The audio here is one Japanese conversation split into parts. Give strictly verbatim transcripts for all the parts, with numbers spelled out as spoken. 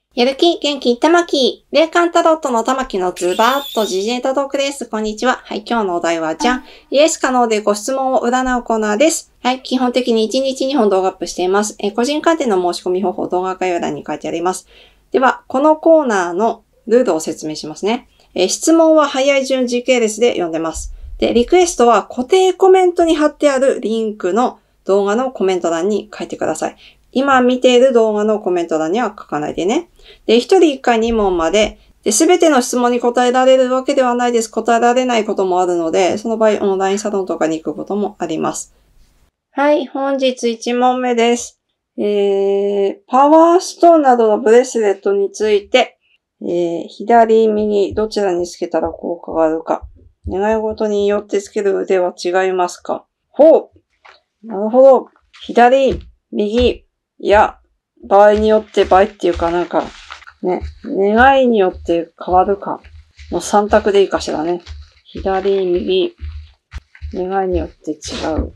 やる気、元気、たまき。霊感タロットのたまきのズバーッと時事ネタトークです。こんにちは。はい、今日のお題はじゃん。イエス可能でご質問を占うコーナーです。はい、基本的にいちにちにほん動画アップしています。え個人鑑定の申し込み方法、動画概要欄に書いてあります。では、このコーナーのルールを説明しますね。え質問は早い順時系列で読んでます。で、リクエストは固定コメントに貼ってあるリンクの動画のコメント欄に書いてください。今見ている動画のコメント欄には書かないでね。で、一人一回に問まで、で、すべての質問に答えられるわけではないです。答えられないこともあるので、その場合オンラインサロンとかに行くこともあります。はい、本日いち問目です。えー、パワーストーンなどのブレスレットについて、えー、左、右、どちらにつけたら効果があるか。願い事によってつける腕は違いますか？ほう！なるほど。左、右、いや、場合によって場合っていうかなんか、ね、願いによって変わるかのさん択でいいかしらね。左、右、願いによって違う。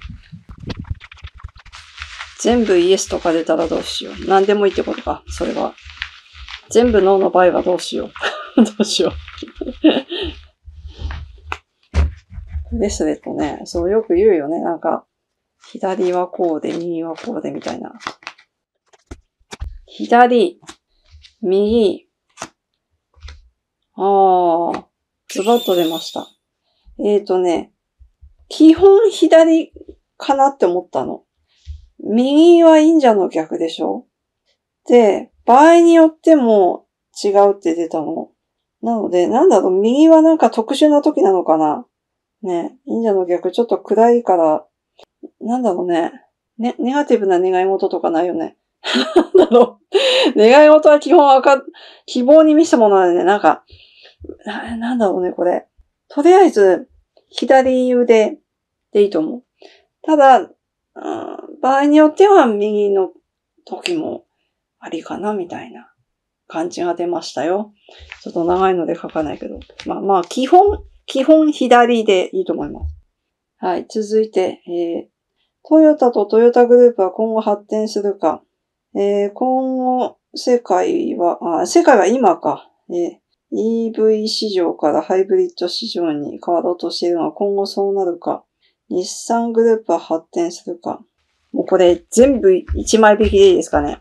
全部イエスとか出たらどうしよう。何でもいいってことか、それは。全部ノーの場合はどうしよう。どうしよう。ブレスレットね、そうよく言うよね。なんか、左はこうで、右はこうでみたいな。左、右、あー、ズバッと出ました。えーとね、基本左かなって思ったの。右は忍者の逆でしょ？で、場合によっても違うって出たの。なので、なんだろう、右はなんか特殊な時なのかな？ね、忍者の逆ちょっと暗いから、なんだろうね。ね、ネガティブな願い事とかないよね。なんだろう。願い事は基本わか、希望に満ちたものなんでね、なんか、な、なんだろうね、これ。とりあえず、左腕でいいと思う。ただ、うん、場合によっては右の時もありかな、みたいな感じが出ましたよ。ちょっと長いので書かないけど。まあまあ、基本、基本左でいいと思います。はい、続いて、えー、トヨタとトヨタグループは今後発展するか。えー、今後、世界は、あ、世界は今か。えー、イーブイ 市場からハイブリッド市場に変わろうとしているのは今後そうなるか。日産グループは発展するか。もうこれ全部一枚引きでいいですかね。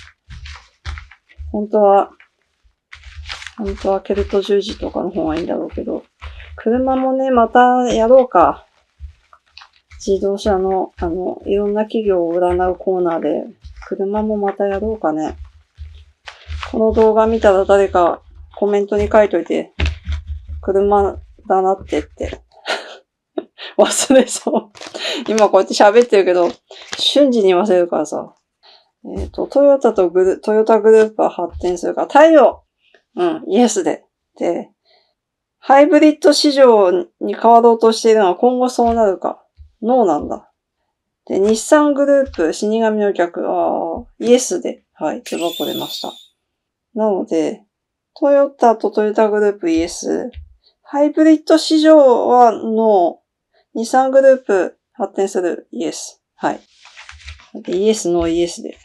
本当は、本当はケルト十字とかの方がいいんだろうけど。車もね、またやろうか。自動車の、あの、いろんな企業を占うコーナーで、車もまたやろうかね。この動画見たら誰かコメントに書いといて、車だなってって。忘れそう。今こうやって喋ってるけど、瞬時に忘れるからさ。えっと、トヨタとグル、トヨタグループは発展するから、太陽うん、イエスで。で、ハイブリッド市場に変わろうとしているのは今後そうなるか。ノーなんだ。で、日産グループ、死神の逆、あイエスで、はい、ズバッと出ました。なので、トヨタとトヨタグループイエス、ハイブリッド市場はノー、日産グループ発展するイエス。はい。イエス、ノー、イエスで。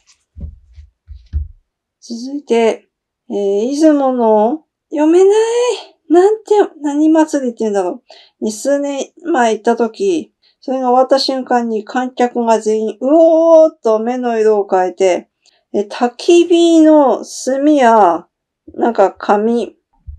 続いて、えー、出雲の、読めないなんて、何祭りって言うんだろう。に数年前行った時、それが終わった瞬間に観客が全員、うおーっと目の色を変えて、え焚き火の炭や、なんか紙、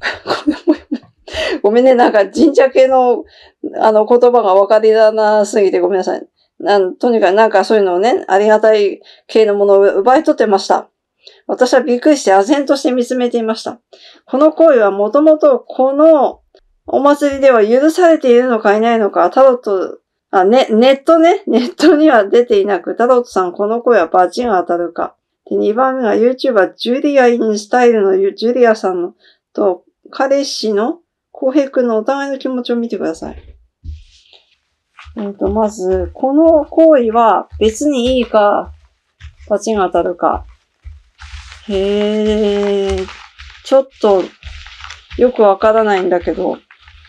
ごめんね、なんか神社系の、あの言葉が分かりだなすぎてごめんなさい。なんとにかくなんかそういうのをね、ありがたい系のものを奪い取ってました。私はびっくりして唖然として見つめていました。この行為はもともとこのお祭りでは許されているのかいないのか、タロット、あ、ね、ネットね、ネットには出ていなく、タロットさんこの声はバチが当たるか。で、にばんめが YouTuber ジュリアインスタイルのジュリアさんのと彼氏の浩平くんのお互いの気持ちを見てください。えっと、まず、この行為は別にいいか、バチが当たるか。へー、ちょっとよくわからないんだけど、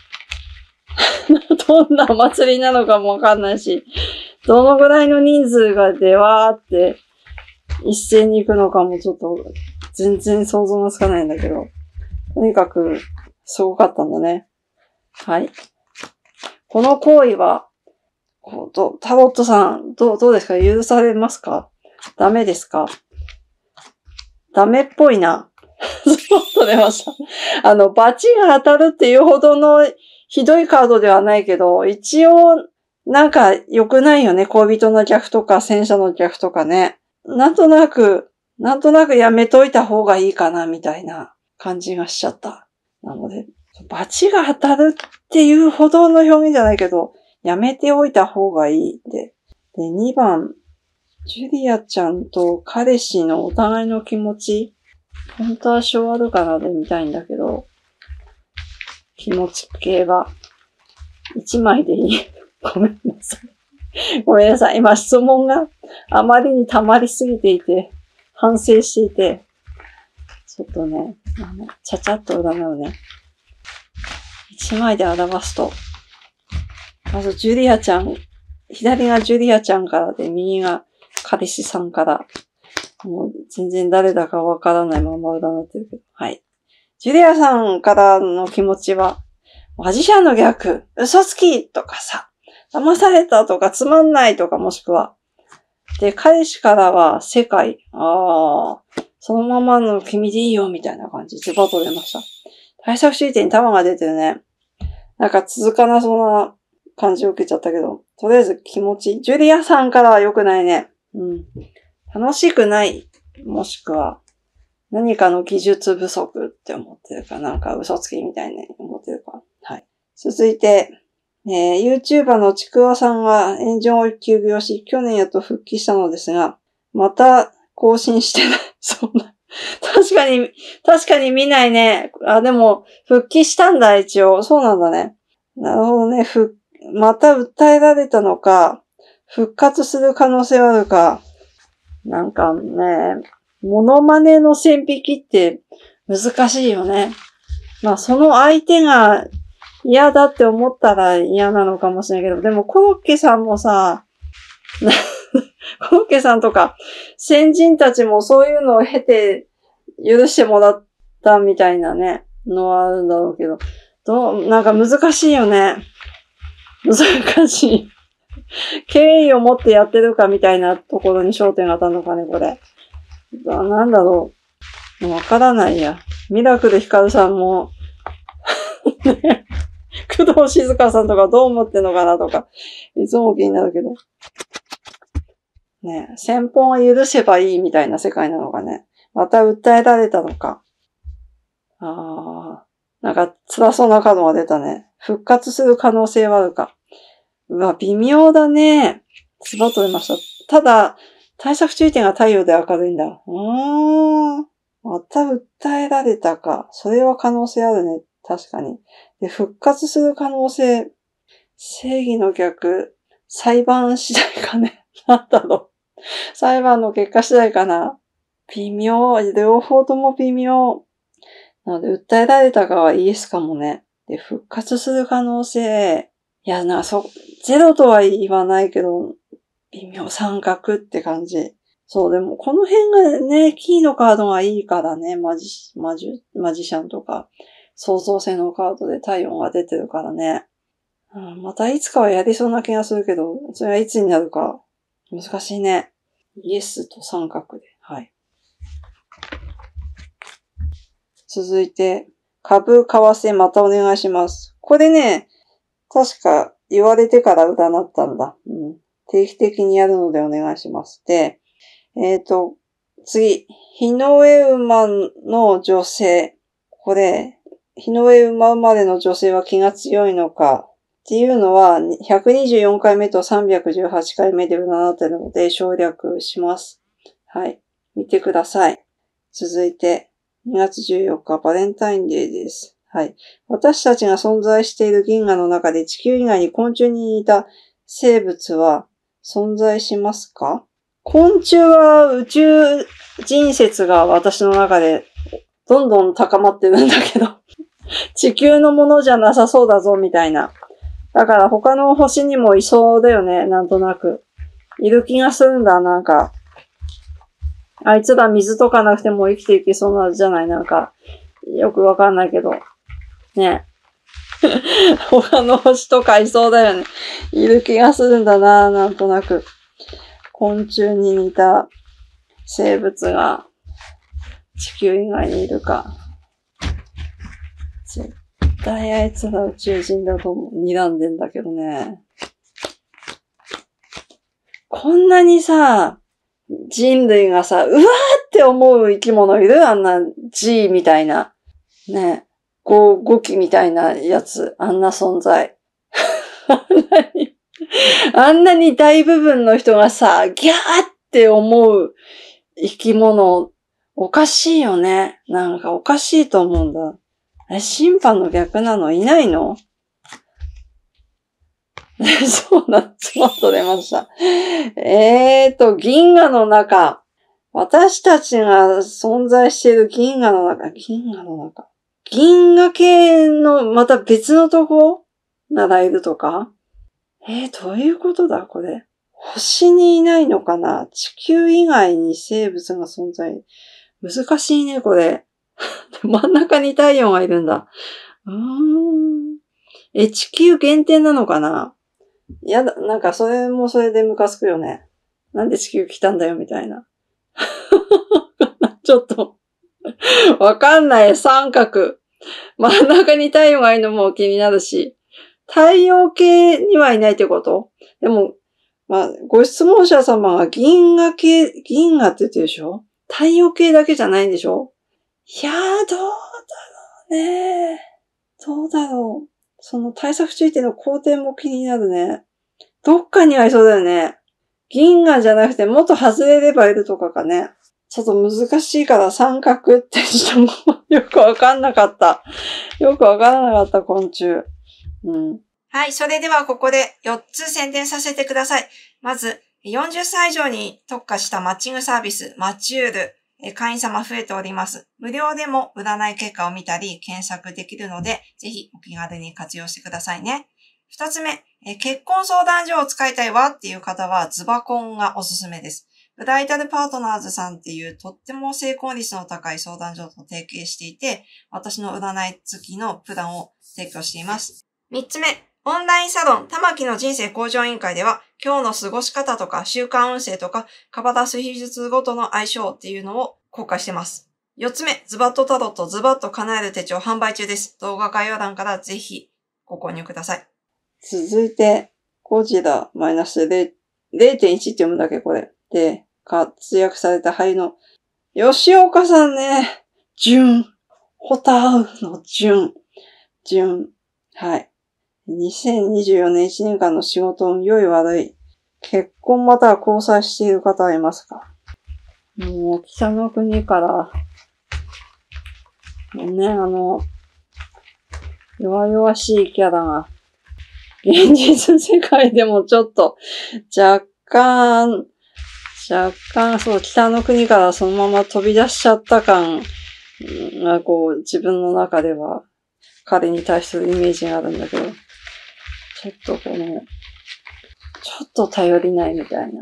どんなお祭りなのかもわかんないし、どのぐらいの人数がでわーって一斉に行くのかもちょっと全然想像がつかないんだけど。とにかく、すごかったんだね。はい。この行為は、こうどタロットさん、どう、どうですか？許されますか？ダメですか？ダメっぽいな。スポット出ました。あの、バチが当たるっていうほどのひどいカードではないけど、一応、なんか良くないよね。恋人の逆とか戦車の逆とかね。なんとなく、なんとなくやめといた方がいいかな、みたいな感じがしちゃった。なので、バチが当たるっていうほどの表現じゃないけど、やめておいた方がいいって。で、にばん、ジュリアちゃんと彼氏のお互いの気持ち、本当は性悪かなで見たいんだけど、気持ち系が、一枚でいい。ごめんなさい。ごめんなさい。今質問があまりに溜まりすぎていて、反省していて、ちょっとね、あの、ちゃちゃっと占うね。一枚で表すと、まずジュリアちゃん、左がジュリアちゃんからで、右が彼氏さんから、もう全然誰だかわからないまま占ってるけど、はい。ジュリアさんからの気持ちは、マジシャンの逆、嘘つきとかさ、騙されたとかつまんないとかもしくは。で、彼氏からは世界、ああ、そのままの君でいいよみたいな感じ、ズバッと出ました。対策シートに玉が出てるね。なんか続かなそうな感じを受けちゃったけど、とりあえず気持ち。ジュリアさんからは良くないね。うん。楽しくない。もしくは、何かの技術不足って思ってるか、なんか嘘つきみたいに思ってるか。はい。続いて、えー、YouTuber のちくわさんが炎上を休業し、去年やっと復帰したのですが、また更新してない。そんな。確かに、確かに見ないね。あ、でも、復帰したんだ、一応。そうなんだね。なるほどね。ふ、また訴えられたのか、復活する可能性はあるか。なんかね、モノマネの線引きって難しいよね。まあ、その相手が嫌だって思ったら嫌なのかもしれないけど、でもコロッケさんもさ、コロッケさんとか先人たちもそういうのを経て許してもらったみたいなね、のはあるんだろうけど、どう、なんか難しいよね。難しい。敬意を持ってやってるかみたいなところに焦点が当たるのかね、これ。なんだろう。わからないや。ミラクルヒカルさんも、ね、工藤静香さんとかどう思ってんのかなとか、いつも気になるけど。ね、先方は許せばいいみたいな世界なのかね。また訴えられたのか。ああ、なんか辛そうなカードが出たね。復活する可能性はあるか。うわ、微妙だね。ズバッと出ました。ただ、対策注意点が太陽で明るいんだ。うーん。また訴えられたか。それは可能性あるね。確かに。で、復活する可能性。正義の逆。裁判次第かね。なんだろう。裁判の結果次第かな。微妙。両方とも微妙。なので、訴えられたかはイエスかもね。で、復活する可能性。いや、な、そ、ゼロとは言わないけど、微妙三角って感じ。そう、でもこの辺がね、キーのカードがいいからね、マジ、マジ、マジシャンとか、創造性のカードで体温が出てるからね。うん、またいつかはやりそうな気がするけど、それはいつになるか、難しいね。イエスと三角で。はい。続いて、株、為替、またお願いします。これね、確か言われてから占ったんだ。うん、定期的にやるのでお願いします。で、えっと、次、日の上馬の女性。これ、日の上馬生まれの女性は気が強いのかっていうのは、ひゃくにじゅうよんかいめとさんびゃくじゅうはちかいめで占っているので省略します。はい。見てください。続いて、にがつじゅうよっかバレンタインデーです。はい。私たちが存在している銀河の中で地球以外に昆虫に似た生物は存在しますか？昆虫は宇宙人説が私の中でどんどん高まってるんだけど、地球のものじゃなさそうだぞみたいな。だから他の星にもいそうだよね、なんとなく。いる気がするんだ、なんか。 あいつら水とかなくても生きていけそうなんじゃない？なんか、よくわかんないけど。ね。他の星とかいそうだよね。いる気がするんだな、なんとなく。昆虫に似た生物が地球以外にいるか。絶対あいつら宇宙人だと睨んでんだけどね。こんなにさ、人類がさ、うわーって思う生き物いる？あんな G みたいな。ね。ゴゴキみたいなやつ。あんな存在。あんなに、あんなに大部分の人がさ、ギャーって思う生き物、おかしいよね。なんかおかしいと思うんだ。え、審判の逆なのいないの？そうだ、ちょっと出ました。えーと、銀河の中。私たちが存在している銀河の中。銀河の中。銀河系のまた別のとこならいるとか？えー、どういうことだこれ。星にいないのかな？地球以外に生物が存在。難しいね、これ。真ん中に太陽がいるんだ。うーん。え、地球限定なのかな？やだ、なんかそれもそれでムカつくよね。なんで地球来たんだよ、みたいな。ちょっと、わかんない。三角。真ん中に太陽がいるのも気になるし。太陽系にはいないってこと？でも、まあ、ご質問者様が銀河系、銀河って言ってるでしょ？太陽系だけじゃないんでしょ？いやー、どうだろうね。どうだろう。その対策注意点の工程も気になるね。どっかにはいそうだよね。銀河じゃなくてもっと外れればいるとかかね。ちょっと難しいから三角って人もよくわかんなかった。よくわからなかった昆虫。うん。はい。それではここでよっつ宣伝させてください。まず、よんじゅっさい以上に特化したマッチングサービス、マチュール。会員様増えております。無料でも占い結果を見たり検索できるので、ぜひお気軽に活用してくださいね。二つ目、結婚相談所を使いたいわっていう方はズバコンがおすすめです。ブライダルパートナーズさんっていうとっても成功率の高い相談所と提携していて、私の占い付きのプランを提供しています。三つ目、オンラインサロン、玉木の人生向上委員会では、今日の過ごし方とか習慣運勢とか、カバダ水術ごとの相性っていうのを公開してます。四つ目、ズバッとタロットズバッと叶える手帳販売中です。動画概要欄からぜひご購入ください。続いて、ゴジラマイナス れいてんいち って読むんだっけこれ。で、活躍された俳優の吉岡さんね。純。ホタウの純。純。はい。にせんにじゅうよねんいちねんかんの仕事運良い悪い。結婚または交際している方はいますか？もう北の国から、ね、あの、弱々しいキャラが、現実世界でもちょっと、若干、若干、そう、北の国からそのまま飛び出しちゃった感が、こう、自分の中では、彼に対するイメージがあるんだけど、ちょっとこの、ちょっと頼りないみたいな。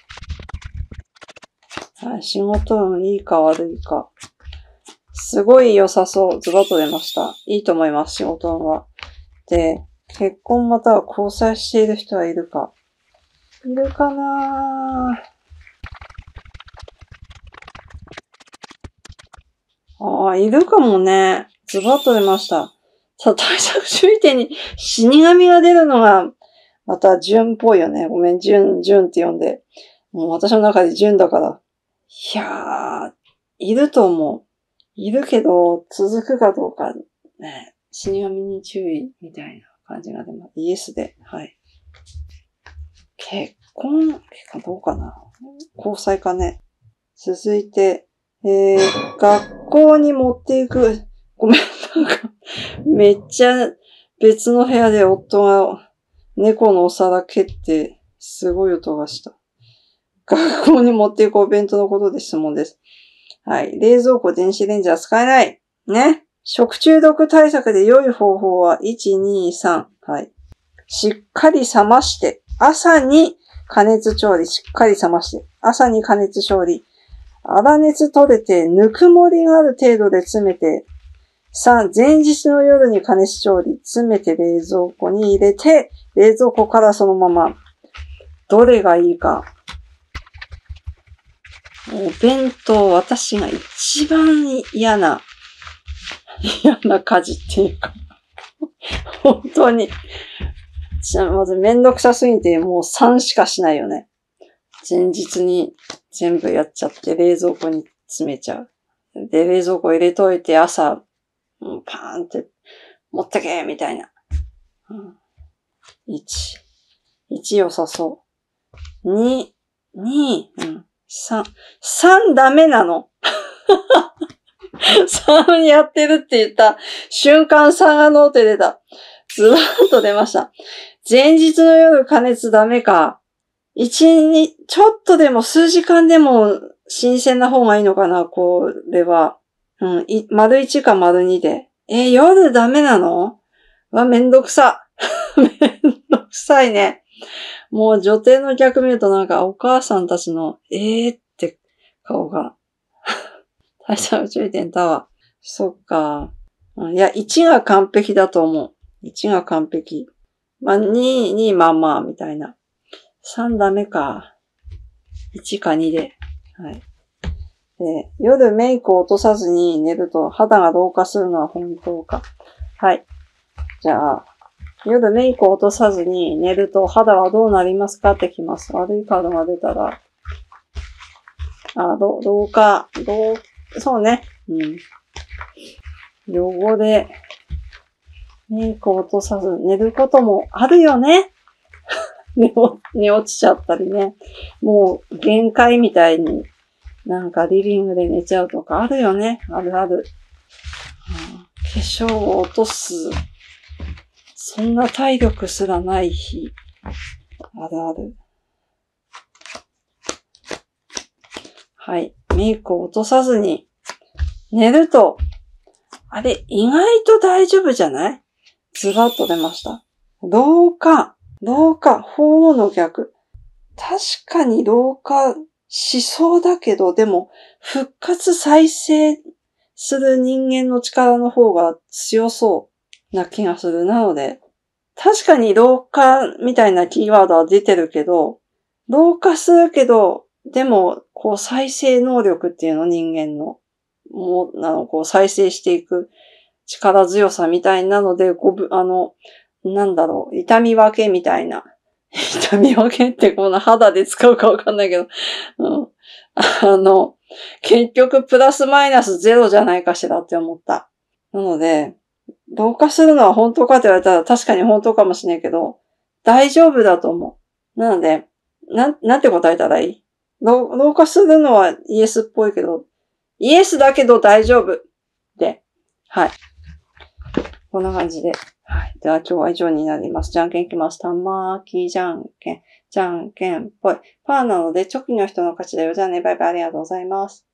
はい、仕事運いいか悪いか。すごい良さそう。ズバッと出ました。いいと思います、仕事運は。で、結婚または交際している人はいるか。いるかなぁ。ああ、いるかもね。ズバッと出ました。さあ、対策注意点に死神が出るのが、また純っぽいよね。ごめん、純、純って呼んで。もう私の中で純だから。いやー、いると思う。いるけど、続くかどうか、ね。死神に注意みたいな感じが出ます。イエスで。はい。結婚、結婚どうかな。交際かね。続いて、えー、学校に持っていく。ごめん、なんか、めっちゃ別の部屋で夫が猫のお皿蹴って、すごい音がした。学校に持っていくお弁当のことで質問です。はい。冷蔵庫、電子レンジは使えない。ね。食中毒対策で良い方法はいち、に、さん。はい。しっかり冷まして、朝に加熱調理、しっかり冷まして、朝に加熱調理。 粗熱取れて、ぬくもりがある程度で詰めて、さん、前日の夜に加熱調理、詰めて冷蔵庫に入れて、冷蔵庫からそのまま。どれがいいか。お弁当、私が一番嫌な、嫌な家事っていうか、本当に。まずめんどくさすぎて、もうさんしかしないよね。前日に全部やっちゃって、冷蔵庫に詰めちゃう。で、冷蔵庫入れといて、朝、パーンって持ってけみたいな。うん、いち。いち良さそう。に、に、うん、さん。さんダメなの。さんやってるって言った瞬間さんがノーって出た。ズバーンと出ました。前日の夜加熱ダメか。いちにち、ちょっとでも数時間でも新鮮な方がいいのかな、これは。うん、い、丸いちか丸にで。えー、夜ダメなの？わ、めんどくさ。めんどくさいね。もう女帝の逆見るとなんかお母さんたちの、えーって顔が。大差の注意点だわ。そっか。いや、いちが完璧だと思う。いちが完璧。まあ、に、にまあまあ、みたいな。さんダメか。いちかにで。はい。で、夜メイクを落とさずに寝ると肌が老化するのは本当か。はい。じゃあ、夜メイクを落とさずに寝ると肌はどうなりますかってきます。悪いカードが出たら。あ、ど、老化、老、そうね。うん。汚れ、メイクを落とさず寝ることもあるよね。寝, 寝落ちちゃったりね。もう限界みたいになんかリビングで寝ちゃうとかあるよね。あるある。化粧を落とす。そんな体力すらない日。あるある。はい。メイクを落とさずに寝ると、あれ、意外と大丈夫じゃない？ズバッと出ました。老化。老化。鳳凰の逆。確かに老化しそうだけど、でも、復活再生する人間の力の方が強そうな気がする。なので、確かに老化みたいなキーワードは出てるけど、老化するけど、でも、こう再生能力っていうの、人間の、もう、あの、こう再生していく力強さみたいなので、こう、あの、なんだろう、痛み分けみたいな。痛み分けってこの肌で使うかわかんないけど、うん、あの、結局プラスマイナスゼロじゃないかしらって思った。なので、老化するのは本当かって言われたら確かに本当かもしれないけど、大丈夫だと思う。なので、なん、なんて答えたらいい？老、老化するのはイエスっぽいけど、イエスだけど大丈夫。で、はい。こんな感じで。はい。では今日は以上になります。じゃんけんいきます。たまーきじゃんけん。じゃんけんぽい。パーなので、チョキの人の勝ちだよ。じゃあね、バイバイありがとうございます。